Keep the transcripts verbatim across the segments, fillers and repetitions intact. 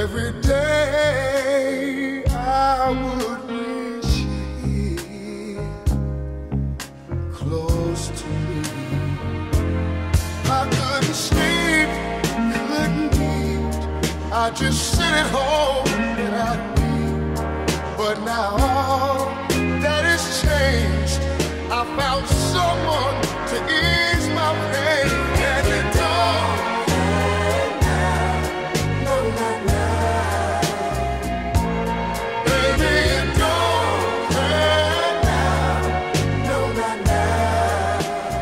Every day I would wish you here, close to me. I couldn't sleep, couldn't eat. I just sit at home and I'd weep. But now all that has changed. I found someone to ease my pain, and it don't hurt now, no, not now. Baby, it don't hurt now, no, not now.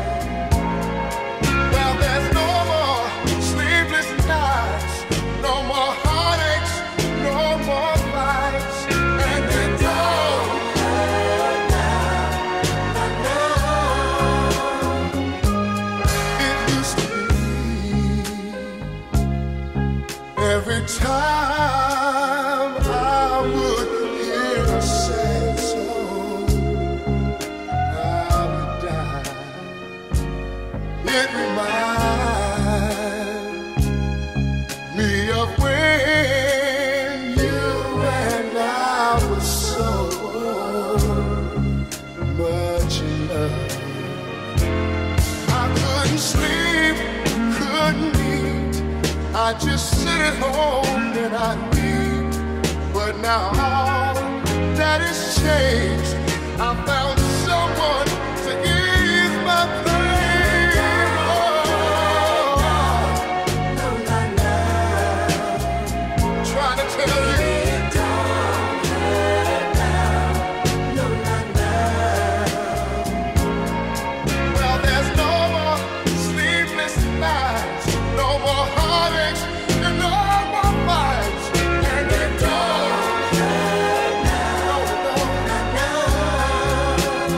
Well, there's no more sleepless nights, no more heartaches, no more fights, and it don't hurt now, not now. It used to be every time I would hear a sad song, I would die. It reminds me of when you and I was so much in love. I couldn't sleep, couldn't eat. I just sit at home and I'd weep. But now all that has changed. I found someone to ease my pain. Oh, no, not now. Trying to tell you it don't hurt now. No, not now. Well, there's no more sleepless nights, no more heartaches, and no more fights. And it don't hurt now, no, not now.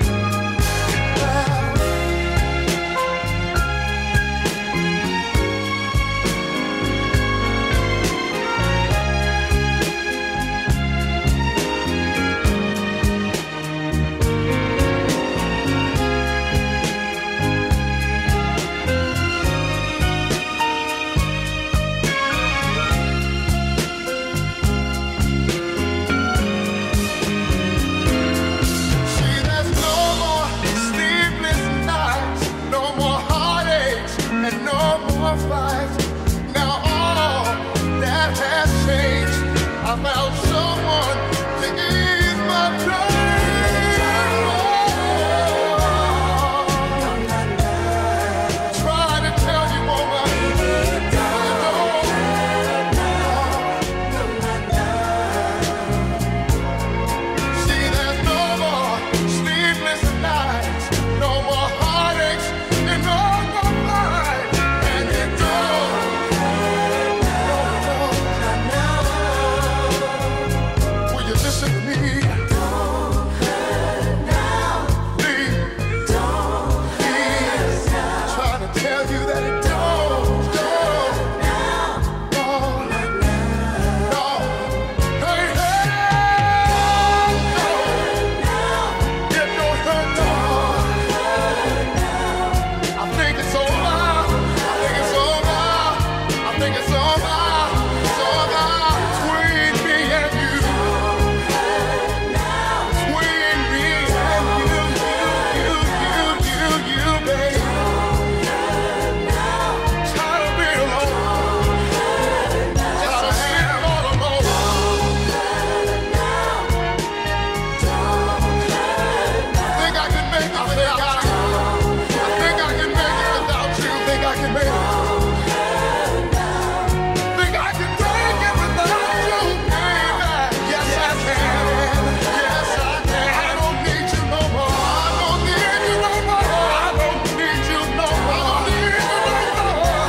See, there's no more sleepless nights, no more heartaches, and no more fights. Now all that has changed. I found someone to ease my pain. Oh, trying to tell you, woman, it don't hurt now, no, not now. See, there's no more sleepless nights, no more heartaches, and no more fights. And it don't hurt now, no, not now. Will you listen to me? Don't hurt now. Please, don't hurt now. Trying to tell you that it don't, don't now, no, not now. No, hey, hey, no, it don't hurt now. I think it's over. I think it's over. I think it's over. It's over between me and you. Between me and you, you, you, you, you, you, baby. Tired of being alone. Tired of being all alone. I think I can make it without you. I think I can make it without you. Think I can make it. Think I can make it without you, baby. Yes, I can. Yes, I can. I don't need you no more. I don't need you no more. I don't need you no more. I don't need you no more.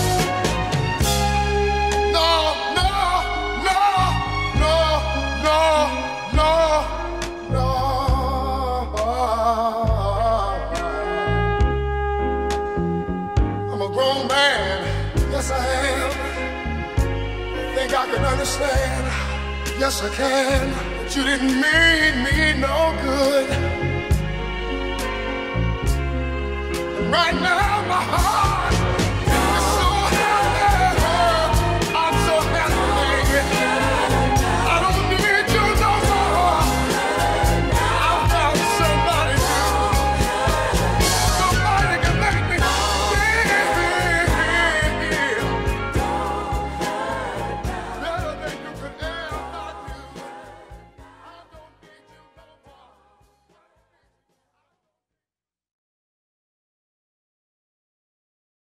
No, no, no, no, no, no, no. I'm a grown man. Yes, I am. I think I can understand. Yes, I can. But you didn't mean me no good. And right now, my heart